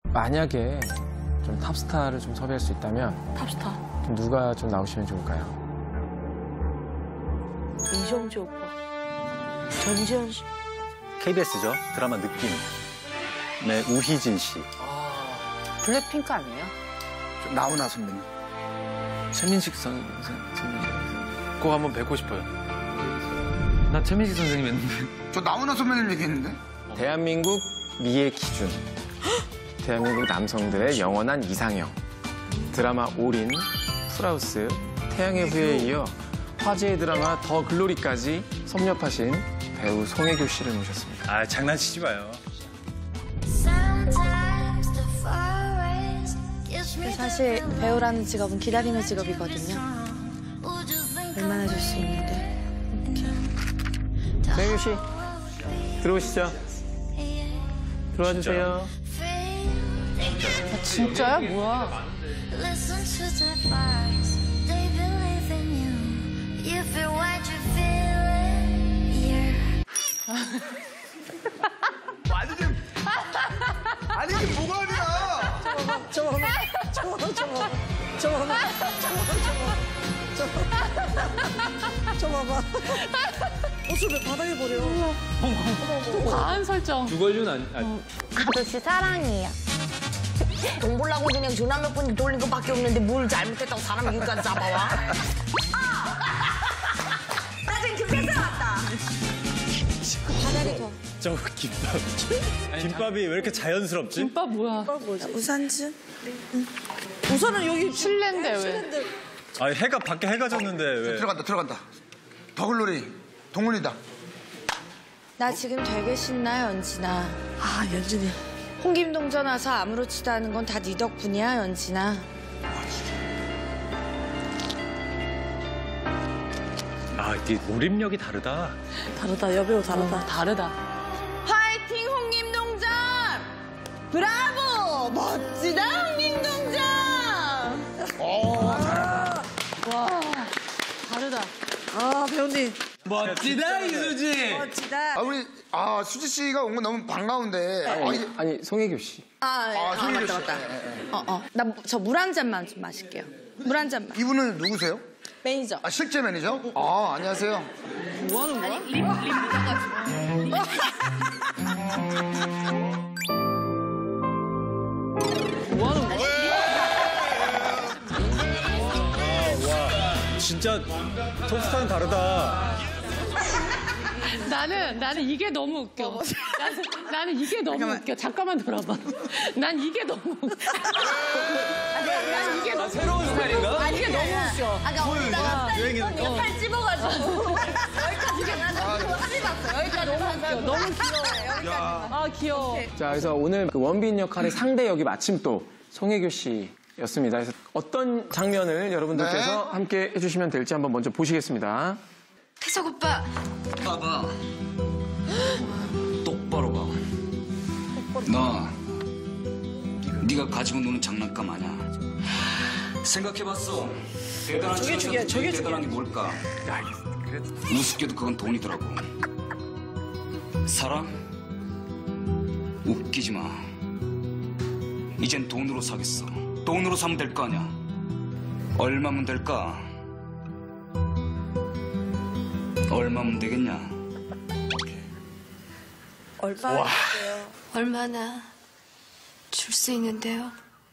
만약에 좀 탑스타를 좀 섭외할 수 있다면 탑스타. 좀 누가 좀 나오시면 좋을까요? 이정재 오빠. 전지현 씨. KBS죠. 드라마 느낌. 네, 우희진 씨. 블랙핑크 아니에요? 나훈아 선배님. 최민식 선생님. 꼭 한번 뵙고 싶어요. 나 최민식 선생님 했는데. 저 나훈아 선배님 얘기했는데? 대한민국 미의 기준. 대한민국 남성들의 영원한 이상형. 드라마 올인, 풀하우스, 태양의 후예에 이어 화제의 드라마 더 글로리까지 섭렵하신 배우 송혜교 씨를 모셨습니다. 아, 장난치지 마요. 사실 배우라는 직업은 기다림의 직업이거든요. 얼마나 줄 수 있는데. 송혜교 씨, 들어오시죠. 들어와 주세요. 진짜야? 뭐야? 아니 이게 뭐가 아니야? 저 봐봐. 옷을 왜 바닥에 버려? 과한 설정. 아저씨 사랑이에요. 돈 벌라고 그냥 전화 몇 번 돌린 것밖에 없는데 뭘 잘못했다고 사람 여기까지 잡아와? 나 지금 급해서 왔다. 바닥에 더. 저 김밥. 김밥이 왜 이렇게 자연스럽지? 김밥 뭐야? 우산즈? 우산은 여기 실내인데 왜? 아, 해가 밖에 해가 졌는데 왜? 들어간다. 더글로리 동훈이다. 나 지금 되게 신나, 연진아. 아, 연진이. 홍김동전 와서 아무렇지도 않은 건 다 네 덕분이야, 연진아. 아, 이게 몰입력이 다르다. 다르다, 여배우 다르다. 다르다. 화이팅, 홍김동전! 브라보! 멋지다, 홍김동전! 와, 다르다. 아, 배우님. 멋지다, 이수지. 멋지다. 우리 수지 씨가 온 건 너무 반가운데. 아니, 송혜교 씨. 송혜교 씨. 맞다. 나 저 물 한 잔만 좀 마실게요. 물 한 잔만. 이분은 누구세요? 매니저. 실제 매니저? 안녕하세요. 뭐 하는 거야? 뭐 하는 거야? 진짜 톱스타는 다르다. 나는 이게 너무 웃겨. 나는 이게 너무 웃겨. 잠깐만 들어봐. 난 이게 너무 웃겨. 난 이게 너무 새로운 스타일인가? 이게 너무 웃겨. 아까 어디다가 유행이네. 팔 찝어가지고 여기까지 가가지고 사진 봤어. 여기까지 너무 웃겨. 너무 귀여워. 아, 귀여워. 자, 그래서 오늘 그 원빈 역할의 상대 역이 마침 또 송혜교 씨였습니다. 그래서 어떤 장면을 여러분들께서 함께 해주시면 될지 한번 먼저 보시겠습니다. 태석 오빠. 봐봐. 똑바로 봐. 나 네가 가지고 노는 장난감 아니야. 생각해봤어. 대단한 저게 제일 대단한 게 뭘까? 우습게도 그건 돈이더라고. 사랑? 웃기지 마. 이젠 돈으로 사겠어. 돈으로 사면 될 거 아니야. 얼마면 될까? 얼마면 되겠냐? 얼마나 줄 수 있는데요?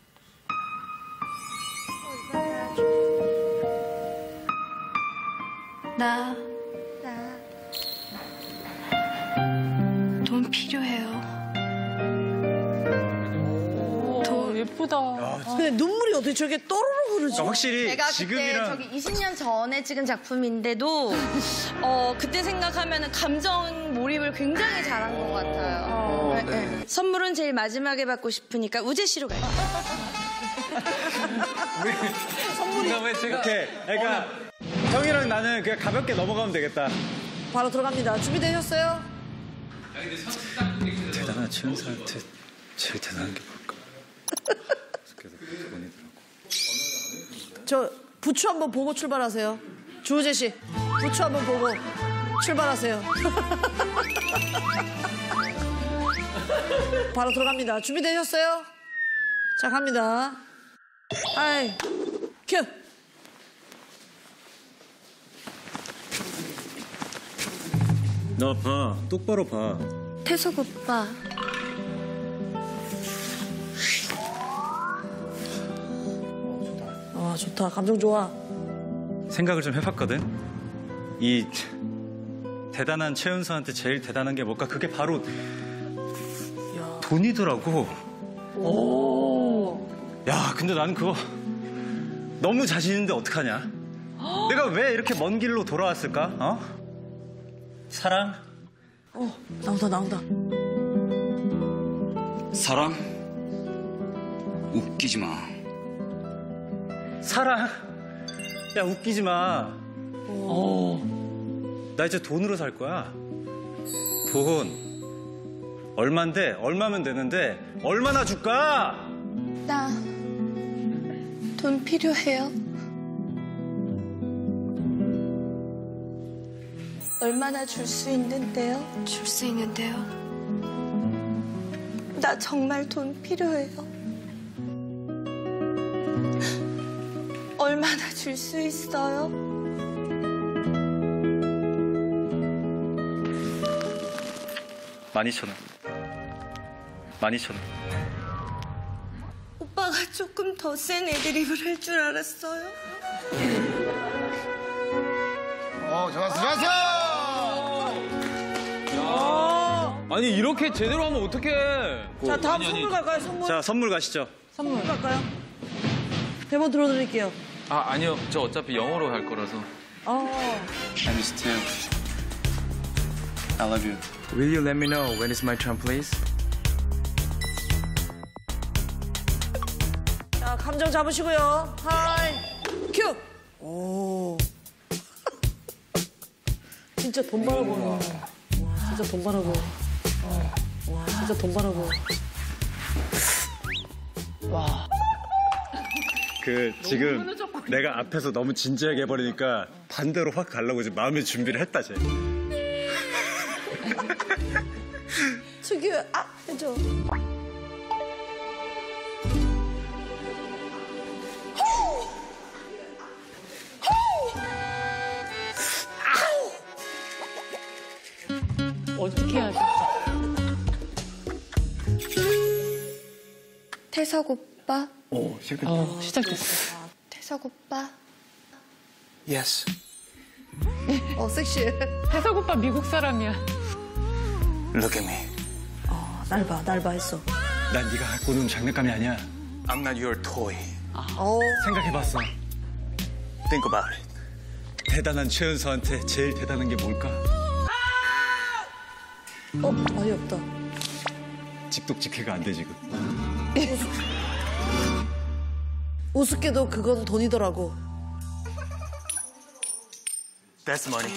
나 돈 필요해요. 예쁘다. 근데 눈물이 어떻게 저렇게 또르르 흐르지? 그러니까 확실히 제가 지금이랑 그때 20년 전에 찍은 작품인데도 그때 생각하면 감정 몰입을 굉장히 잘한 것 같아요. 네. 선물은 제일 마지막에 받고 싶으니까 우재 씨로 갈게요. 선물이 왜 제가 이렇게 그러니까 형이랑 나는 그냥 가볍게 넘어가면 되겠다. 바로 들어갑니다. 준비되셨어요? 대단한 최은사한테 제일 대단한 게 뭘까? 그래서 돈이더라고. 저 부추 한번 보고 출발하세요. 주우재 씨, 부추 한번 보고 출발하세요. 바로 들어갑니다. 준비되셨어요? 자, 갑니다. 하이, 큐. 너 봐. 똑바로 봐. 태석 오빠. 아, 좋다. 감정 좋아. 생각을 좀 해봤거든. 이 대단한 최은서한테 제일 대단한 게 뭘까? 그게 바로 돈이더라고. 야, 근데 나는 그거 너무 자신 있는데 어떡하냐? 내가 왜 이렇게 먼 길로 돌아왔을까? 어? 사랑? 나온다, 나온다. 사랑? 웃기지 마. 사랑? 야, 웃기지 마. 나 이제 돈으로 살 거야. 돈. 얼만데? 얼마면 되는데? 얼마나 줄까? 나 돈 필요해요. 얼마나 줄 수 있는데요? 줄 수 있는데요? 나 정말 돈 필요해요. 얼마나 줄 수 있어요? 만 2천 원. 12,000원. 오빠가 조금 더 센 애드립을 할 줄 알았어요. 좋았어, 좋았어! 아니 이렇게 제대로 하면 어떡해. 자, 다음 선물 갈까요? 선물? 자, 선물 가시죠. 선물 갈까요? 대본 들어드릴게요. 아니요. 저 어차피 영어로 갈 거라서. I miss you. I love you. Will you let me know when it's my turn, please? 자, 감정 잡으시고요. 하이, 큐. 오. 진짜 돈 벌어보네. 와, 진짜 돈 벌어보. 와, 진짜 돈 벌어보. 지금 내가 앞에서 너무 진지하게 해버리니까 반대로 확 가려고 지금 마음의 준비를 했다, 쟤. 특유, 해줘. 어떻게 해야 돼? 태석 오빠, 시작됐어. 태석 오빠. Yes. 섹시해. 태석 오빠 미국 사람이야. Look at me. 날 봐 했어. 난 네가 갖고 노는 장난감이 아니야. I'm not your toy. 생각해봤어. Think about it. 대단한 최은서한테 제일 대단한 게 뭘까? 말이 없다. 직독직해가 안 돼, 지금. 우습게도 그건 돈이더라고. That's money.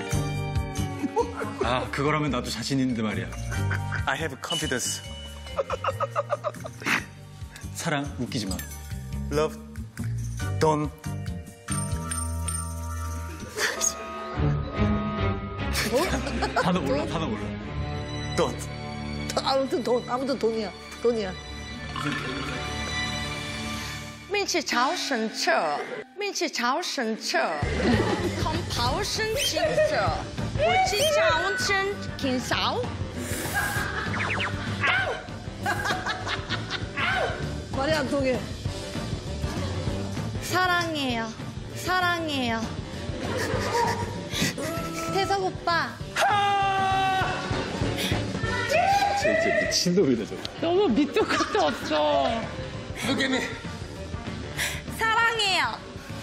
아, 그거라면 나도 자신 있는데 말이야. I have confidence. 사랑, 웃기지 마. Love. Don't. 단어 몰라. Don't. 아무튼 돈이야. 面去朝圣者，面去朝圣者，同袍生行者，我去朝圣挺少。 말이 안 통해. 사랑해요. 사랑해요. 태석 오빠. 진짜 미친놈이다, 저거. 너무 밑도 끝도 없어. Look at me. 사랑해요.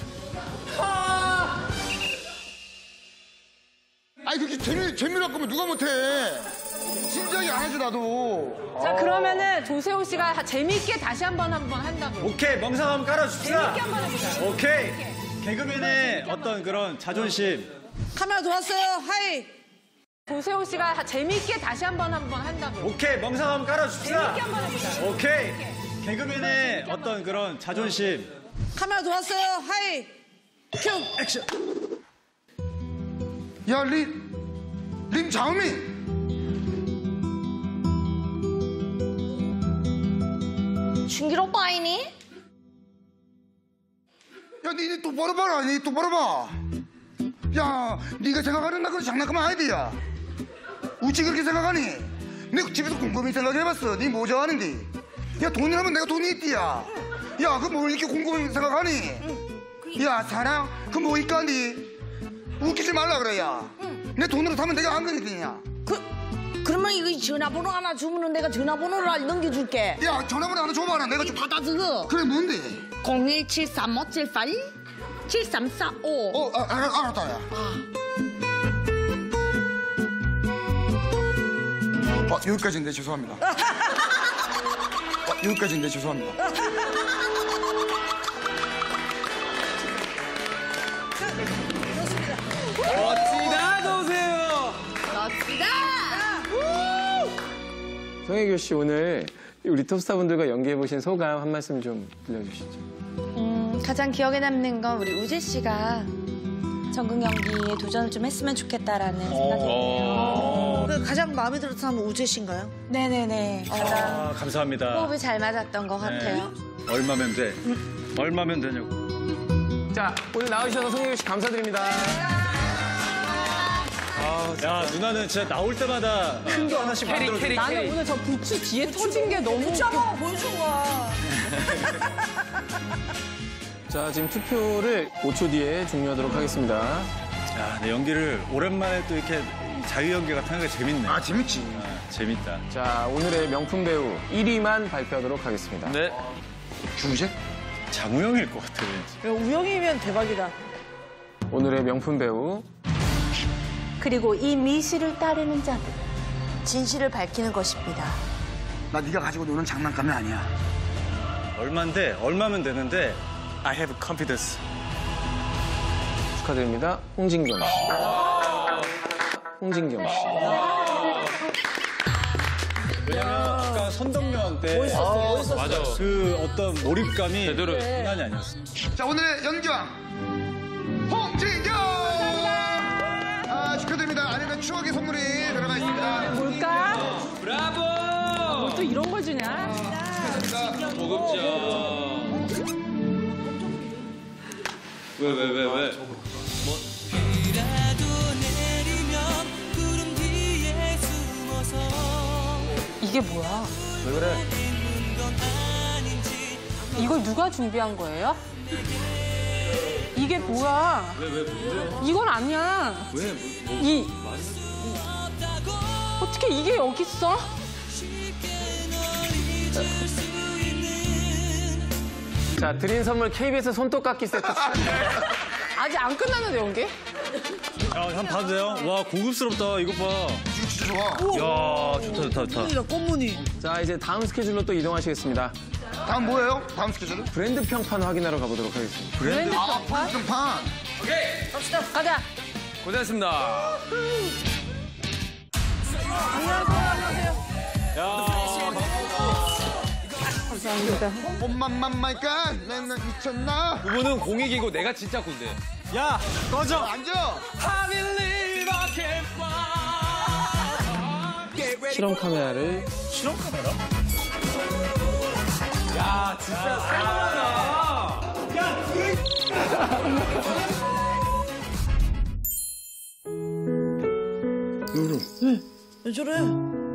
아니, 그렇게 재미로 할 거면 누가 못해? 진지하게 안 하지, 나도. 자, 그러면은 조세호 씨가 재미있게 다시 한번 한다고. 오케이, 멍상 한번 깔아줍시다. 재미있게 한번 해보자. 오케이. 개그맨의 어떤 그런 자존심. 카메라 돌았어요. 하이. 조세호 씨가 재미있게 다시 한번 한다고. 오케이, 멍상 한번 깔아줍시다. 재미있게 한번 해보자. 오케이. 개그맨의 어떤 그런 자존심. 카메라 돌았어요. 하이. 큐. 액션. 야, 림 자오미. 신길 오빠 아니니? 야, 니 똑바로 봐라. 니 똑바로 봐. 야, 니가 생각하는 나 그런 장난감 아니야. 우찌 그렇게 생각하니? 내가 집에서 곰곰이 생각해봤어. 니 뭐 좋아하는데? 야, 돈이라면 내가 돈이 있디야. 야, 그 뭘 이렇게 곰곰이 생각하니? 야, 사랑? 그 뭐 있까, 니? 웃기지 말라 그래, 야. 내 돈으로 사면 내가 안 그랬더니야. 그러면 이거 전화번호 하나 주면은 내가 전화번호를 넘겨줄게. 야, 전화번호 하나 줘봐라. 내가 좀 받아 적어. 그래, 뭔데? 01735787345. 알았다, 야. 여기까지인데 죄송합니다. 여기까지인데 죄송합니다. 멋지다, 노세요. 멋지다. 송혜교 씨 오늘 우리 톱스타분들과 연기해보신 소감 한 말씀 좀 들려주시죠. 가장 기억에 남는 건 우리 우재 씨가 전국 연기에 도전을 좀 했으면 좋겠다라는 생각이 드네요. 가장 마음에 들었던 사람은 우재 씨인가요? 네네네. 가장 감사합니다. 호흡이 잘 맞았던 것 같아요. 얼마면 돼? 얼마면 되냐고. 자, 오늘 나와주셔서 송혜교 씨 감사드립니다. 야, 누나는 진짜 나올 때마다 큰 거 하나씩 만들어줘. 나는 오늘 저 부츠 뒤에 터진 게 너무 부츠 한번 보여줘봐. 자, 지금 투표를 5초 뒤에 종료하도록 하겠습니다. 야, 내 연기를 오랜만에 또 이렇게 자유 연기 같은 게 재밌네. 아, 재밌지. 재밌다. 자, 오늘의 명품 배우 1위만 발표하도록 하겠습니다. 네. 주제? 장우영일 것 같아, 왠지. 우영이면 대박이다. 오늘의 명품 배우 그리고 이 미시를 따르는 자들 진실을 밝히는 것입니다. 나 네가 가지고 노는 장난감이 아니야. 얼만데, 얼마면 되는데, I have confidence. 축하드립니다. 홍진경 씨. 홍진경 씨. 왜냐면 아까 선덕면 때 멋있었어. 맞아. 그 어떤 몰입감이 제대로. 장난이 아니었어. 자, 오늘의 연기왕 홍진경! 아, 축하드립니다. 안에는 추억의 선물이 들어가 있습니다. 뭘까? 브라보! 뭐 또 이런 걸 주냐? 고급져. 왜? 이게 뭐야? 왜 그래? 이걸 누가 준비한 거예요? 이게 뭐야? 이건 아니야. 어떻게 이게 여기 있어? 자, 드린 선물 KBS 손톱깎이 세트. 아직 안 끝났는데 연기? 야, 한번 봐도 돼요? 와, 고급스럽다. 이거 봐. 진짜 좋아. 야, 좋다. 꽃무늬다, 꽃무늬. 자, 이제 다음 스케줄로 또 이동하시겠습니다. 다음 뭐예요? 다음 스케줄은? 브랜드 평판 확인하러 가보도록 하겠습니다. 브랜드 아, 평판. 가자. 고생하셨습니다. 엄마만 말까? 내가 미쳤나? 그분은 공익이고 내가 진짜 꾼데. 야, 꺼져! 앉아! 실험 카메라를 실험 카메라? 야, 진짜 생각나. 누구? 왜 저래?